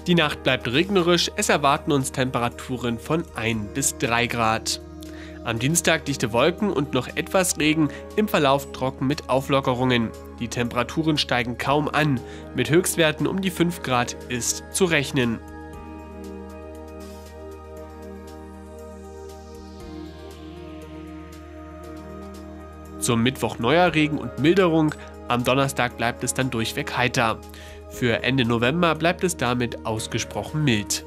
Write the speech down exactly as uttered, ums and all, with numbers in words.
Die Nacht bleibt regnerisch, es erwarten uns Temperaturen von ein bis drei Grad. Am Dienstag dichte Wolken und noch etwas Regen, im Verlauf trocken mit Auflockerungen. Die Temperaturen steigen kaum an, mit Höchstwerten um die fünf Grad ist zu rechnen. Zum Mittwoch neuer Regen und Milderung, am Donnerstag bleibt es dann durchweg heiter. Für Ende November bleibt es damit ausgesprochen mild.